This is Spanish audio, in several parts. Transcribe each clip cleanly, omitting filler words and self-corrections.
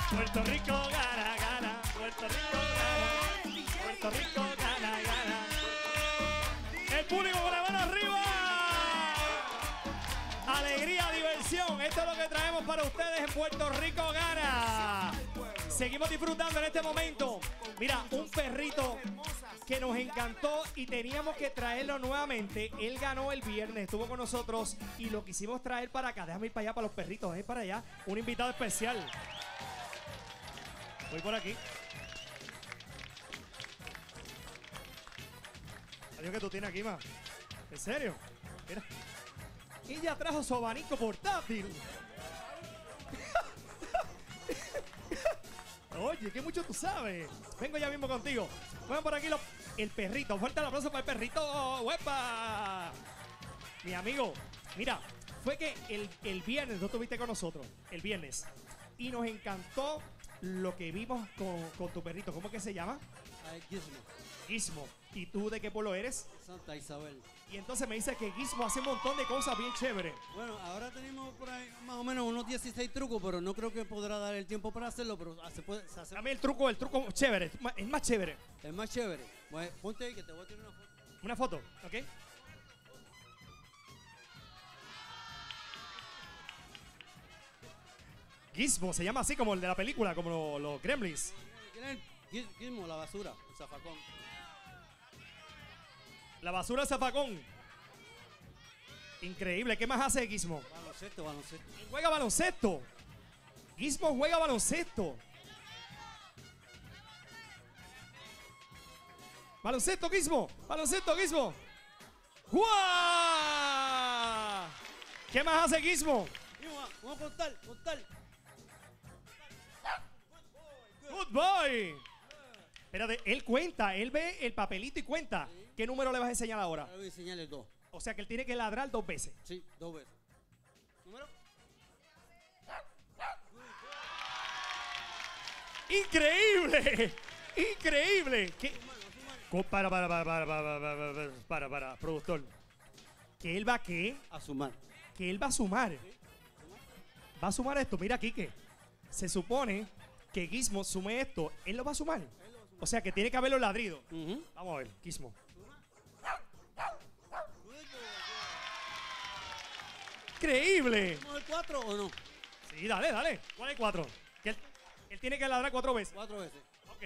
Puerto Rico gana, gana. Puerto Rico gana. Puerto Rico gana, gana. El público con la mano arriba. Alegría, diversión. Esto es lo que traemos para ustedes en Puerto Rico gana. Seguimos disfrutando en este momento. Mira, un perrito que nos encantó y teníamos que traerlo nuevamente. Él ganó el viernes, estuvo con nosotros y lo quisimos traer para acá. Déjame ir para allá, para los perritos, para allá. Un invitado especial. Voy por aquí. Adiós que tú tienes aquí, ma. ¿En serio? Mira. Ella trajo su abanico portátil. Oye, que mucho tú sabes. Vengo ya mismo contigo. Vengan por aquí el perrito. Fuerte el aplauso para el perrito. ¡Huepa! Mi amigo, mira, fue que el viernes tú estuviste con nosotros. El viernes. Y nos encantó lo que vimos con tu perrito. ¿Cómo que se llama? Gizmo. Gizmo. ¿Y tú de qué pueblo eres? Santa Isabel. Y entonces me dice que Gizmo hace un montón de cosas bien chéveres. Bueno, ahora tenemos por ahí más o menos unos 16 trucos, pero no creo que podrá dar el tiempo para hacerlo, pero se hace. Dame el truco chévere. Es más chévere. Es más chévere. Bueno, ponte ahí que te voy a tirar una foto. Una foto, ¿ok? Gizmo, se llama así como el de la película, como los Gremlins. ¿Quién es el Gizmo? La basura, el zafacón. La basura del zafacón. Increíble. ¿Qué más hace Gizmo? Baloncesto. Juega baloncesto. Gizmo juega baloncesto. Baloncesto, Gizmo. Baloncesto, Gizmo. ¡Guau! ¿Qué más hace Gizmo? Vamos a contar. Good boy. Espérate, él cuenta, él ve el papelito y cuenta. Sí. ¿Qué número le vas a enseñar ahora? Ahora voy a enseñarle 2. O sea que él tiene que ladrar 2 veces. Sí, 2 veces. ¿Número? ¡Increíble! ¡Increíble! ¿Qué? Para, productor. ¿Que él va a qué? A sumar. Que él va a sumar. Va a sumar esto. Mira, Quique. Se supone que Gizmo sume esto. Él lo va a sumar. O sea que tiene que haberlo ladrido. Vamos a ver, Gizmo. ¡Increíble! ¿Vamos al 4 o no? Sí, dale. ¿Cuál es el 4? Que él tiene que ladrar 4 veces. 4 veces. Ok.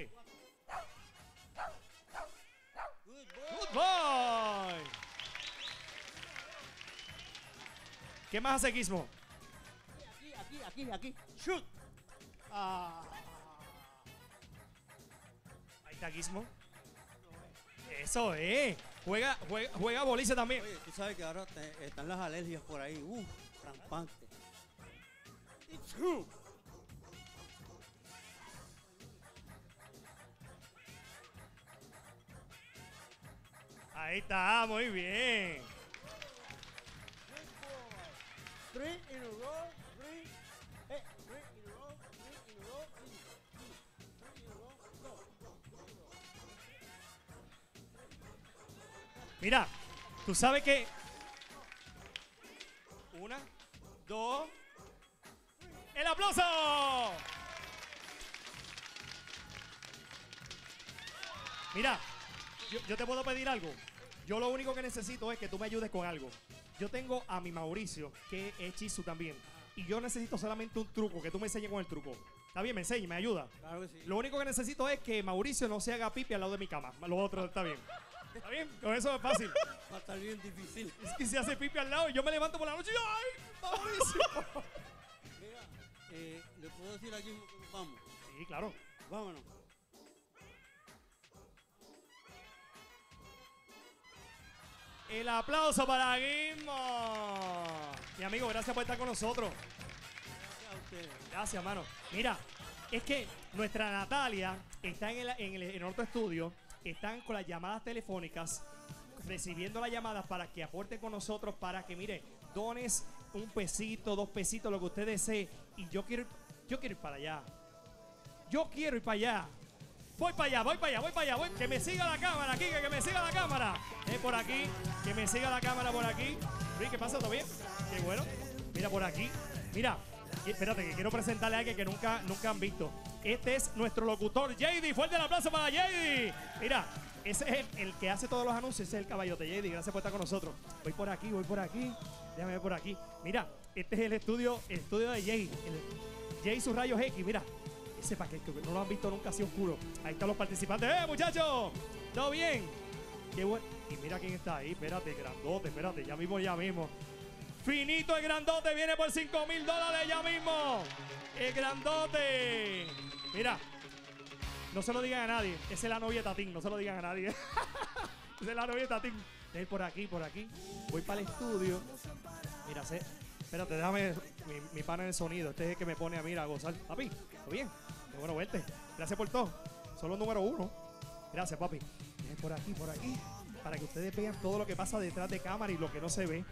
Good boy. ¿Qué más hace Gizmo? Aquí. Shoot. Ahí está Gizmo. Eso es. Juega boliche también. Oye, tú sabes que ahora están las alergias por ahí. Rampante. Ahí está, muy bien. 3 in a row, 3. 3 in a row, 3 in a row, 3 in a row, go. Mira, tú sabes que 1, 2. ¡El aplauso! Mira, yo te puedo pedir algo. Yo lo único que necesito es que tú me ayudes con algo. Yo tengo a mi Mauricio, que es Chisu también. Y yo necesito solamente un truco, que tú me enseñes con el truco. Está bien, me enseñes, me ayuda. Claro que sí. Lo único que necesito es que Mauricio no se haga pipi al lado de mi cama. Lo otro está bien. ¿Está bien? Con eso es fácil. Va a estar bien difícil. Es que se hace pipi al lado y yo me levanto por la noche y ¡ay, Mauricio! Mira, le puedo decir a Gizmo que nos vamos. Sí, claro. Vámonos. El aplauso para Gizmo. Mi amigo, gracias por estar con nosotros. Gracias a ustedes. Gracias, hermano. Mira, es que nuestra Natalia está en otro estudio. Están con las llamadas telefónicas, recibiendo las llamadas para que aporten con nosotros, para que, mire, dones un pesito, 2 pesitos, lo que usted desee. Y yo quiero ir para allá. Yo quiero ir para allá. Voy para allá. Que me siga la cámara, Kike, que me siga la cámara. Por aquí, que me siga la cámara por aquí. Luis, ¿qué pasa? ¿Todo bien? Qué bueno. Mira por aquí. Mira, espérate, que quiero presentarle a alguien que nunca han visto. Este es nuestro locutor, JD. Fuerte el aplauso para JD. Mira, ese es el que hace todos los anuncios, ese es el caballote. JD, gracias por estar con nosotros. Voy por aquí. Déjame ver por aquí. Mira, este es el estudio de Jay. Jay sus rayos X, mira. Ese paquete que no lo han visto nunca así oscuro. Ahí están los participantes. Muchachos! ¿Todo bien? Qué bueno. Y mira quién está ahí. Espérate, grandote, espérate. Ya mismo. Finito el grandote. Viene por $5,000 ya mismo. El grandote. Mira. No se lo digan a nadie. Esa es la novia de Tatín. No se lo digan a nadie. Esa es la novia de Tatín. Ven por aquí. Voy para el estudio. Mira, espérate, déjame mi pana en el sonido. Este es el que me pone a mí a gozar. Papi, ¿todo bien? Qué bueno verte. Gracias por todo. Son los número 1. Gracias, papi. Ven por aquí. Para que ustedes vean todo lo que pasa detrás de cámara y lo que no se ve.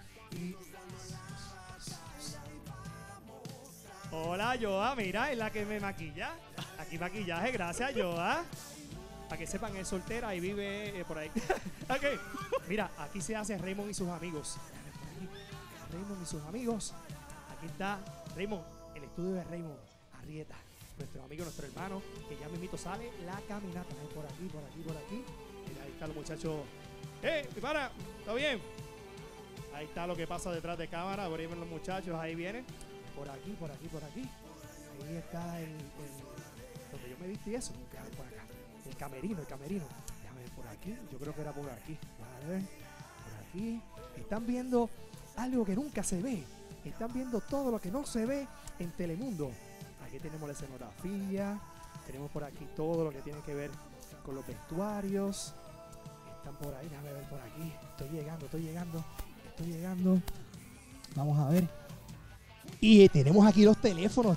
Hola, Joa. Mira, es la que me maquilla. Aquí maquillaje. Gracias, Joa. Para que sepan, es soltera y vive por ahí. Ok. Mira, aquí se hace Raymond y sus amigos. Raymond y sus amigos. Aquí está Raymond, el estudio de Raymond Arrieta, nuestro amigo, nuestro hermano, que ya mismito sale la caminata. Por aquí. Mira, ahí están los muchachos. Mi pana! ¿Todo bien? Ahí está lo que pasa detrás de cámara. Por ahí ven los muchachos, ahí vienen. Por aquí. Ahí está donde yo me viste y eso. Déjame ver por acá. El camerino. Déjame ver por aquí. Yo creo que era por aquí. Déjame ver. Por aquí. Están viendo algo que nunca se ve. Están viendo todo lo que no se ve en Telemundo. Aquí tenemos la escenografía. Tenemos por aquí todo lo que tiene que ver con los vestuarios. Están por ahí, déjame ver por aquí. Estoy llegando. Vamos a ver. Y tenemos aquí los teléfonos.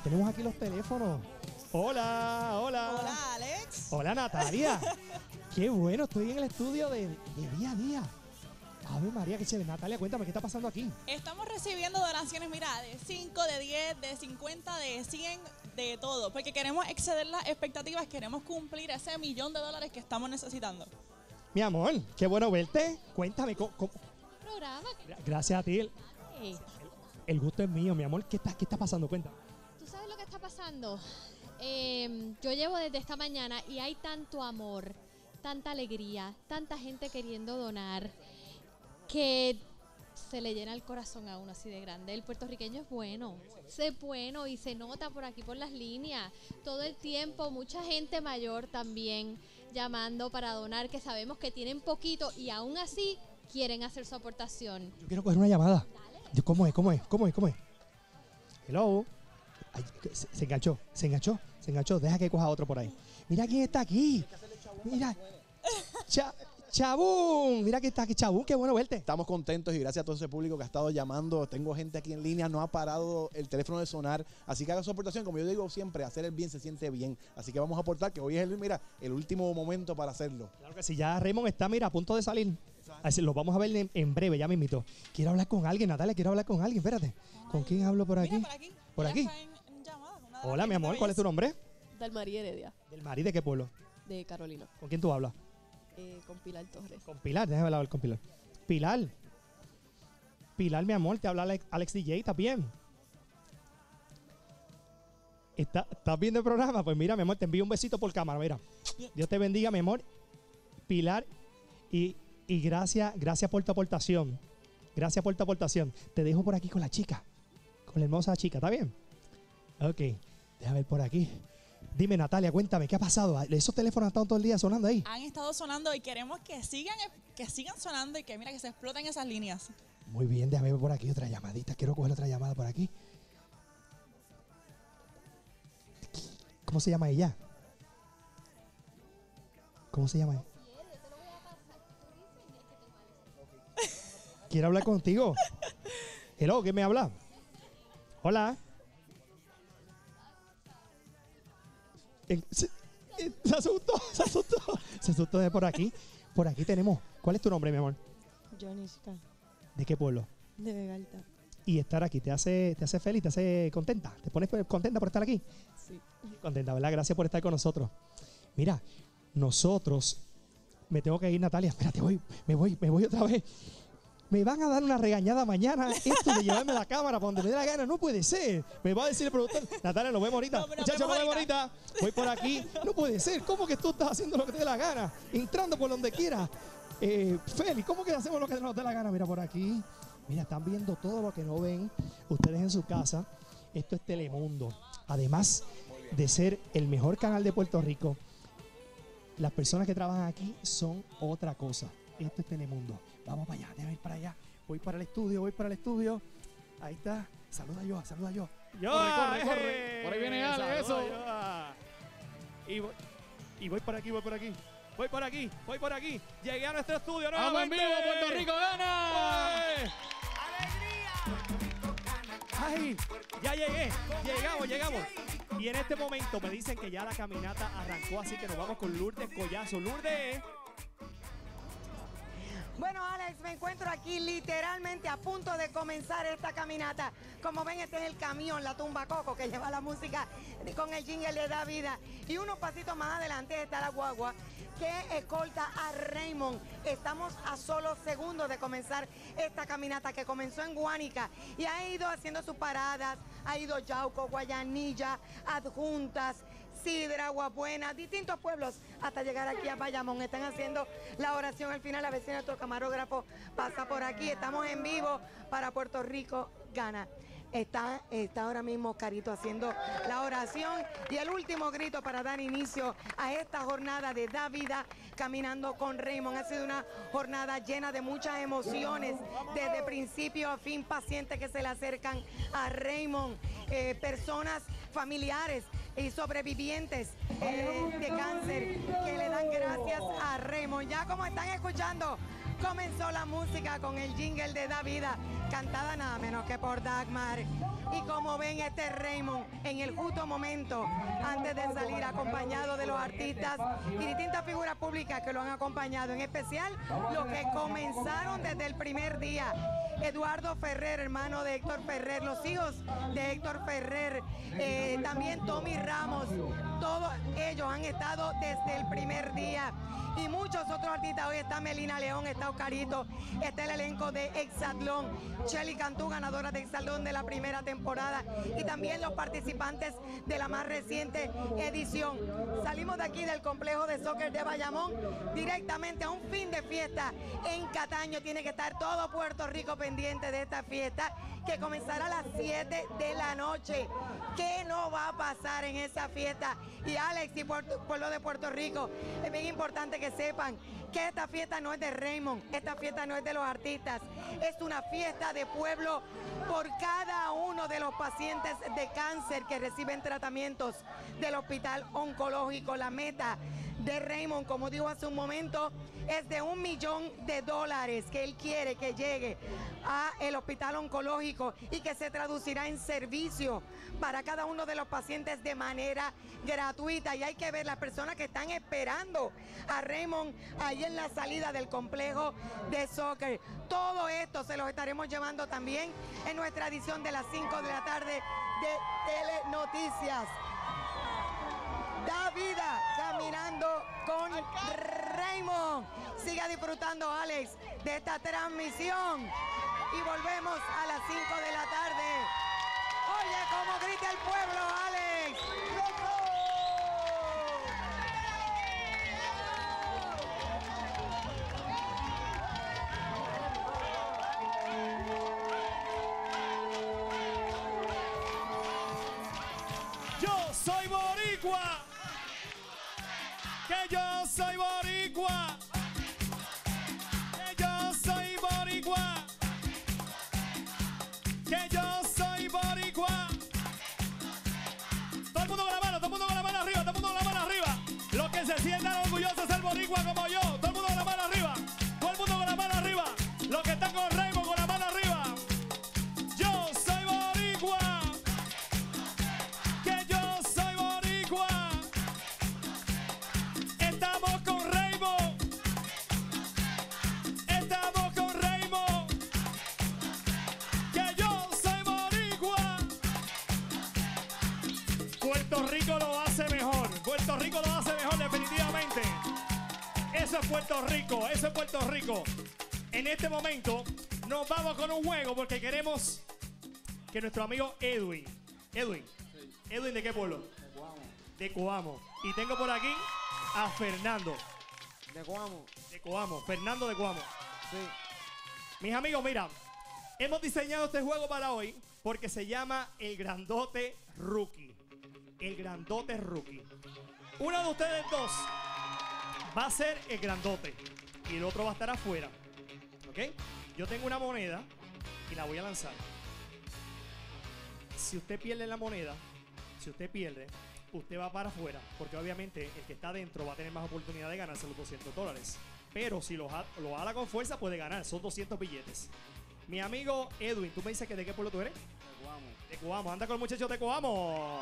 Hola. Hola, Alex. Hola, Natalia. Qué bueno, estoy en el estudio de día a día. Ave María, qué chévere. Natalia, cuéntame, ¿qué está pasando aquí? Estamos recibiendo donaciones, mira, de 5, de 10, de 50, de 100, de todo. Porque queremos exceder las expectativas, queremos cumplir ese $1,000,000 que estamos necesitando. Mi amor, qué bueno verte. Cuéntame, ¿cómo? Programa. Gracias a ti. Hey, El gusto es mío, mi amor. ¿Qué está pasando? Cuéntame. ¿tú sabes lo que está pasando? Yo llevo desde esta mañana y hay tanto amor, tanta alegría, tanta gente queriendo donar, que se le llena el corazón a uno así de grande. El puertorriqueño es bueno y se nota por aquí por las líneas todo el tiempo. Mucha gente mayor también llamando para donar, que sabemos que tienen poquito y aún así quieren hacer su aportación. Yo quiero coger una llamada. ¿Cómo es? Hello. Ay, se enganchó. Deja que coja otro por ahí. Mira quién está aquí. Mira. Chabún, mira que está aquí, Chabún, qué bueno verte. Estamos contentos y gracias a todo ese público que ha estado llamando. Tengo gente aquí en línea, no ha parado el teléfono de sonar. Así que haga su aportación. Como yo digo siempre, hacer el bien se siente bien. Así que vamos a aportar, que hoy es el último momento para hacerlo. Claro que sí, ya Raymond está, mira, a punto de salir. Así, lo vamos a ver en breve, ya me invito. Quiero hablar con alguien, Natalia, espérate. ¿Con quién hablo por aquí? Mira, por aquí. ¿Por aquí? Ella está en llamada, una de las Hola, mi amor, ¿cuál es tu nombre? Dalmarí Heredia, Del Mari, ¿de qué pueblo? de Carolina, ¿Con quién tú hablas? con Pilar Torres. Con Pilar, déjame hablar con Pilar. Pilar, mi amor, te habla Alex DJ, ¿estás bien? ¿Estás viendo el programa? Pues mira, mi amor, te envío un besito por cámara, mira. Dios te bendiga, mi amor. Pilar, y gracias por tu aportación. Te dejo por aquí con la chica, con la hermosa chica, ¿está bien? Ok, déjame ver por aquí. Dime, Natalia, cuéntame, ¿qué ha pasado? ¿Esos teléfonos han estado todo el día sonando ahí? Han estado sonando y queremos que sigan sonando y que mira que se exploten esas líneas. Muy bien, déjame ver por aquí otra llamadita. Quiero coger otra llamada por aquí. ¿Cómo se llama ella? Quiero hablar contigo. Hello, ¿qué me habla? Hola. Se asustó de por aquí. Por aquí tenemos. ¿Cuál es tu nombre, mi amor? Joaniska, ¿De qué pueblo? de Vega Alta. Y estar aquí, ¿te hace feliz? ¿Te hace contenta? ¿Te pones contenta por estar aquí? Sí. Contenta, ¿verdad? Gracias por estar con nosotros. Mira, nosotros... Me tengo que ir, Natalia. Espérate, me voy otra vez. me van a dar una regañada mañana esto de llevarme la cámara para donde me dé la gana. No puede ser. Me va a decir el productor, Natalia, nos vemos ahorita. Muchachos, nos vemos ahorita. Voy por aquí. No puede ser. ¿Cómo que tú estás haciendo lo que te dé la gana? Entrando por donde quieras. Félix, ¿cómo que hacemos lo que nos dé la gana? Mira por aquí. Mira, están viendo todo lo que no ven ustedes en su casa. Esto es Telemundo. Además de ser el mejor canal de Puerto Rico, las personas que trabajan aquí son otra cosa. Esto es Telemundo. Vamos para allá, déjame ir para allá. Voy para el estudio. Ahí está. Saluda yo. Corre. Por ahí viene Ale, eso. Y voy por aquí. Voy por aquí. Llegué a nuestro estudio nuevamente. ¡Vamos en vivo! ¡Puerto Rico gana! ¡Ay! Ya llegué. Llegamos. Y en este momento me dicen que ya la caminata arrancó, así que nos vamos con Lourdes Collazo. Lourdes. Bueno, Alex, me encuentro aquí literalmente a punto de comenzar esta caminata. Como ven, este es el camión, la tumba coco, que lleva la música con el jingle de Da Vida. Y unos pasitos más adelante está la guagua que escolta a Raymond. Estamos a solo segundos de comenzar esta caminata que comenzó en Guánica y ha ido haciendo sus paradas, ha ido Yauco, Guayanilla, Adjuntas, Sidra, Aguabuena, distintos pueblos hasta llegar aquí a Bayamón. Están haciendo la oración al final. A ver si nuestro camarógrafo pasa por aquí. Estamos en vivo para Puerto Rico Gana. Está ahora mismo Oscarito haciendo la oración y el último grito para dar inicio a esta jornada de Da Vida caminando con Raymond. Ha sido una jornada llena de muchas emociones, desde principio a fin, pacientes que se le acercan a Raymond, personas familiares y sobrevivientes de cáncer que le dan gracias a Raymond. Ya como están escuchando, comenzó la música con el jingle de Da Vida, cantada nada menos que por Dagmar. Y como ven, este Raymond en el justo momento, antes de salir, acompañado de los artistas y distintas figuras públicas que lo han acompañado, en especial los que comenzaron desde el primer día. Eduardo Ferrer, hermano de Héctor Ferrer, los hijos de Héctor Ferrer, también Tommy Ramos, todos ellos han estado desde el primer día. Y muchos otros artistas. Hoy está Melina León, está Oscarito, está el elenco de Exatlón, Shelly Cantú, ganadora de Exatlón de la primera temporada, y también los participantes de la más reciente edición. Salimos de aquí del complejo de soccer de Bayamón directamente a un fin de fiesta en Cataño. Tiene que estar todo Puerto Rico pendiente de esta fiesta que comenzará a las 7 de la noche. ¿Qué no va a pasar en esa fiesta? Y Alex y pueblo de Puerto Rico, es bien importante que sepan que esta fiesta no es de Raymond, esta fiesta no es de los artistas, es una fiesta de pueblo por cada uno de los pacientes de cáncer que reciben tratamientos del Hospital Oncológico. La meta de Raymond, como dijo hace un momento, es de $1 millón que él quiere que llegue a el Hospital Oncológico y que se traducirá en servicio para cada uno de los pacientes de manera gratuita. Y hay que ver las personas que están esperando a Raymond ahí en la salida del complejo de soccer. Todo esto se los estaremos llevando también en nuestra edición de las 5 de la tarde de Telenoticias. Da Vida caminando con Raymond. Siga disfrutando, Alex, de esta transmisión. Y volvemos a las 5 de la tarde. Oye, cómo grita el pueblo, Alex. Yo soy boricua. Que yo soy boricua. Que yo soy boricua. Que yo soy boricua. Todo el mundo con la mano, todo el mundo con la mano arriba, todo el mundo con la mano arriba. Los que se sientan orgullosos de ser boricua como yo, todo el mundo con la mano arriba. Todo el mundo con la mano arriba. Los que están con Raymond con la mano arriba. Yo soy boricua. Que yo soy boricua. Estamos con Raymond. Estamos con Raymond. Que yo soy boricua. Puerto Rico lo hace mejor. Puerto Rico lo hace mejor definitivamente. Eso es Puerto Rico. Eso es Puerto Rico. En este momento nos vamos con un juego porque queremos que nuestro amigo Edwin. Edwin, ¿de qué pueblo? De Coamo. Y tengo por aquí a Fernando. De Coamo. De Coamo. Fernando de Coamo. Sí. Mis amigos, mira, hemos diseñado este juego para hoy porque se llama El Grandote Rookie. El Grandote Rookie. Uno de ustedes dos va a ser el grandote y el otro va a estar afuera. ¿Ok? Yo tengo una moneda y la voy a lanzar. Si usted pierde la moneda, usted va para afuera, porque obviamente el que está adentro va a tener más oportunidad de ganarse los $200. Pero si lo jala con fuerza, puede ganar. Son 200 billetes. Mi amigo Edwin, tú me dices que de qué pueblo tú eres. De Coamo. De Coamo. Anda con el muchacho de Coamo.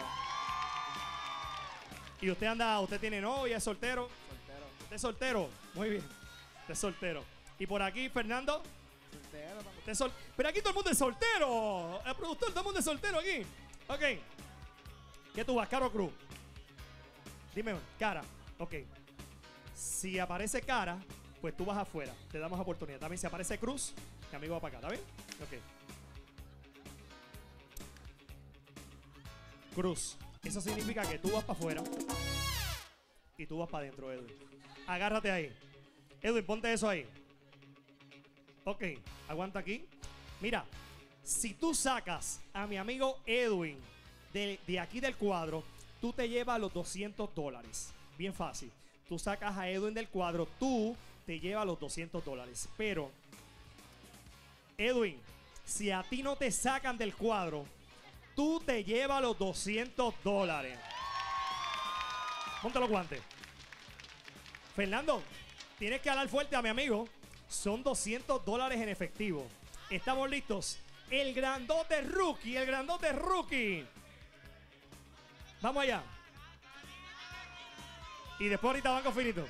Y usted tiene novia, es soltero. Soltero. Usted es soltero. Muy bien. Usted es soltero. Y por aquí, Fernando. Soltero también. Pero aquí todo el mundo es soltero. El productor, todo el mundo es soltero aquí. Ok. ¿Qué tú vas, Cara o Cruz? Dime, Cara. Ok. Si aparece Cara, pues tú vas afuera. Te damos oportunidad. También si aparece Cruz, mi amigo va para acá. ¿Está bien? Ok. Cruz. Eso significa que tú vas para afuera y tú vas para adentro, Edwin. Agárrate ahí. Edwin, ponte eso ahí. Ok, aguanta aquí. Mira, si tú sacas a mi amigo Edwin de aquí del cuadro, tú te llevas los $200. Bien fácil. Tú sacas a Edwin del cuadro, tú te llevas los $200. Pero, Edwin, si a ti no te sacan del cuadro, tú te llevas los $200. Ponte los guantes. Fernando, tienes que hablar fuerte a mi amigo. Son $200 en efectivo. ¿Estamos listos? El grandote rookie, el grandote rookie. Vamos allá. Y después ahorita van con Finito.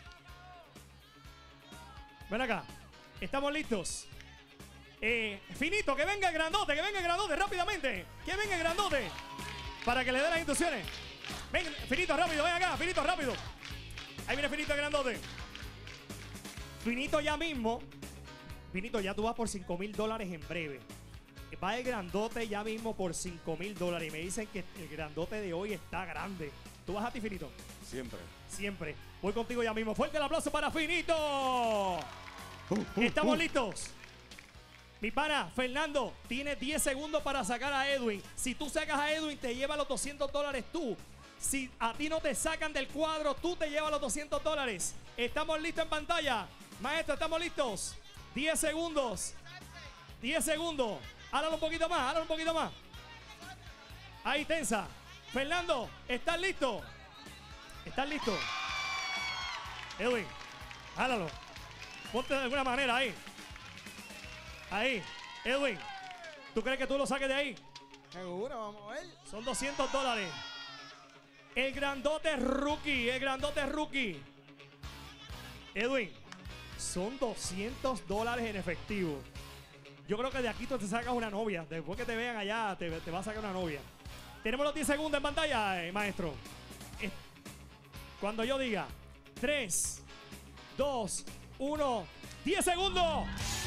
Ven acá. ¿Estamos listos? Finito, que venga el grandote, rápidamente. Que venga el grandote. Para que le dé las instrucciones. Ven, Finito, rápido, ven acá, Finito, rápido. Ahí viene Finito el grandote. Finito ya mismo. Finito, ya tú vas por $5,000 en breve. Va el grandote ya mismo por $5,000. Y me dicen que el grandote de hoy está grande. ¿Tú vas a ti, Finito? Siempre. Siempre. Voy contigo ya mismo. Fuerte el aplauso para Finito. ¿Estamos listos? Mi pana, Fernando, tienes 10 segundos para sacar a Edwin. Si tú sacas a Edwin, te llevas los $200 tú. Si a ti no te sacan del cuadro, tú te llevas los $200. ¿Estamos listos en pantalla? Maestro, ¿estamos listos? 10 segundos. 10 segundos. Háblalo un poquito más, háblalo un poquito más. Ahí, tensa. Fernando, ¿estás listo? ¿Estás listo? Edwin, háblalo. Ponte de alguna manera ahí. Ahí, Edwin, ¿tú crees que tú lo saques de ahí? Seguro, vamos a ver. Son $200. El grandote rookie, el grandote rookie. Edwin, son $200 en efectivo. Yo creo que de aquí tú te sacas una novia. Después que te vean allá, te va a sacar una novia. Tenemos los 10 segundos en pantalla, maestro. Cuando yo diga 3, 2, 1, 10 segundos.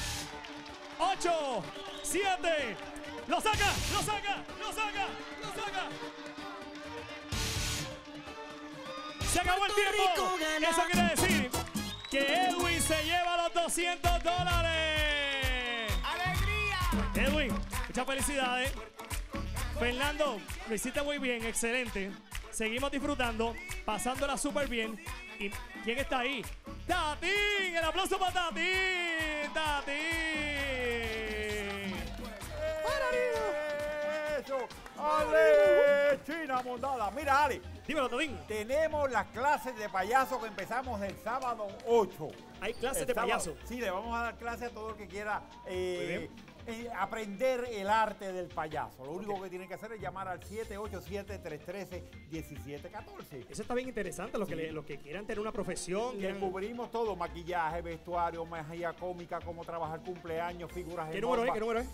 8, 7, lo saca, lo saca, lo saca, lo saca. Se acabó el tiempo. Eso quiere decir que Edwin se lleva los $200. ¡Alegría! Edwin, muchas felicidades. Fernando, lo hiciste muy bien, excelente. Seguimos disfrutando, pasándola súper bien. ¿Y quién está ahí? ¡Tatín! ¡El aplauso para Tatín! ¡Tatín! ¡Eso! ¡Ale! ¡China mondada! Mira, Ale. Dímelo, Tatín. Tenemos las clases de payaso que empezamos el sábado 8. Hay clases El de sábado. payaso. Sí, le vamos a dar clases a todo el que quiera bien. aprender el arte del payaso. Lo único que tienen que hacer es llamar al 787-313-1714. Eso está bien interesante, los que quieran tener una profesión. Le cubrimos todo, maquillaje, vestuario, magia cómica, cómo trabajar cumpleaños, figuras ¿Qué en número es? bomba. ¿Qué número es?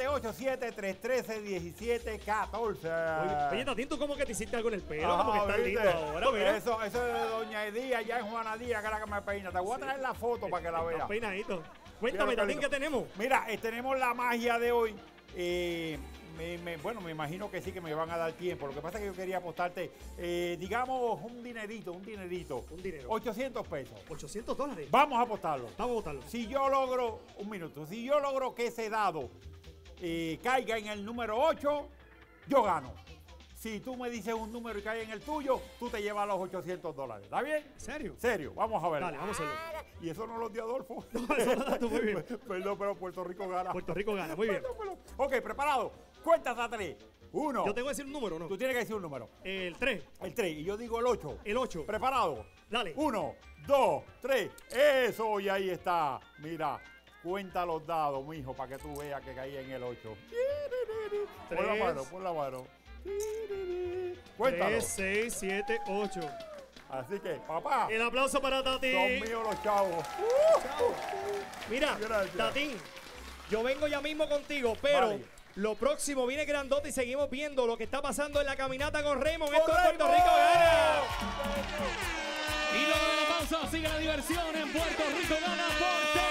787-313-1714. Oye, Tatín, ¿tú como que te hiciste algo en el pelo? Como que estás ¿viste? lindo ahora, mira. Eso es de Doña Edía, ya es Juana Díaz, que es la que me peina. Te voy a traer la foto para que la veas. Estás peinadito. Cuéntame, Mira lo que Tatín, ¿qué tenemos? Mira, tenemos la magia de hoy. Bueno, me imagino que sí que me van a dar tiempo. Lo que pasa es que yo quería apostarte, digamos, un dinerito. Un dinero. 800 pesos. $800. Vamos a apostarlo. Vamos a votarlo. Si yo logro, si yo logro que ese dado caiga en el número 8, yo gano. Si tú me dices un número y cae en el tuyo, tú te llevas los $800. ¿Está bien? ¿Serio? Serio, vamos a ver. Dale, vamos a hacerlo. Y eso no lo dio Adolfo. No, eso lo das tú, muy bien. Perdón, pero Puerto Rico gana. Puerto Rico gana, muy bien. Ok, preparado. Cuenta hasta 3. 1. Yo tengo que decir un número, ¿no? Tú tienes que decir un número. El 3. El 3. Y yo digo el 8. El 8. Preparado. Dale. 1, 2, 3. Eso, y ahí está. Mira, cuenta los dados, mijo, para que tú veas que caí en el 8. Pon la mano, pon la mano. Cuéntalo. 3, 6, 7, 8. Así que, papá, El aplauso para Tatín. son míos los chavos. Mira, Gracias. Tatín, yo vengo ya mismo contigo, pero Vale. lo próximo viene grandote y seguimos viendo lo que está pasando en la caminata con Raymond. ¡Con Esto es Puerto Raymond! Rico gana. Y luego de la pausa sigue la diversión en Puerto Rico gana por